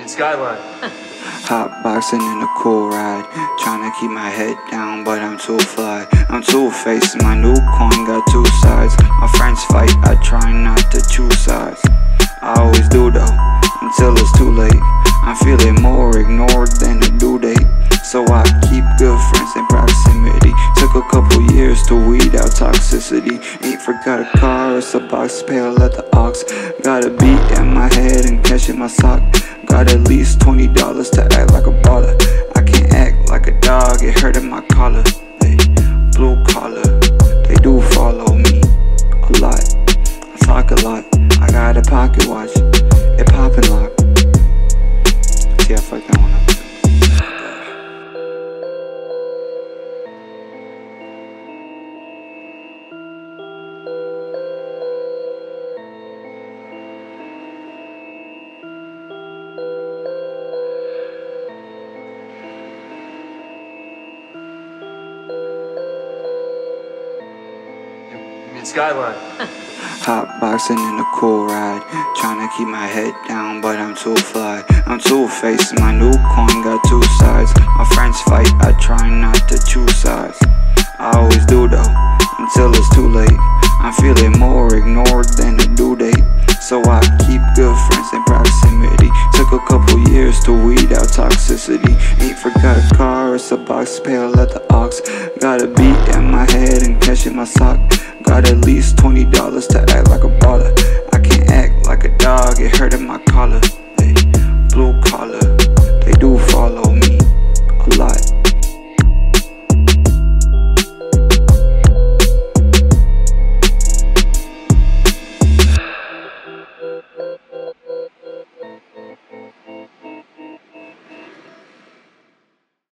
Skyline. Hot boxing in a cool ride, trying to keep my head down, but I'm too fly. I'm two-faced, my new coin got two sides. My friends fight, I try not to choose sides. I always do though, until it's too late. I'm feeling more ignored than a due date, so I keep good friends in proximity. Took a couple years to weed out toxicity. Ain't forgot a car, it's a box pail at the aux. Got a beat in my head and cash in my sock. Got at least $20 to act like a baller. I can't act like a dog, it hurt in my collar. Hey, blue collar, they do follow me a lot. I talk a lot, I got a pocket watch, it poppin' lock. See, I fucked that one up. Skyline. Hot boxing in a cool ride, trying to keep my head down, but I'm too fly. I'm two-faced, my new coin got two sides. My friends fight, I try not to choose sides. I always do though, until it's too late. I'm feeling more ignored than a due date, so I keep good friends in proximity. Took a couple years to weed out toxicity. Ain't forgot a car, it's a box pail at the aux. Got a beat in my head and cash in my sock. Got at least $20 to act like a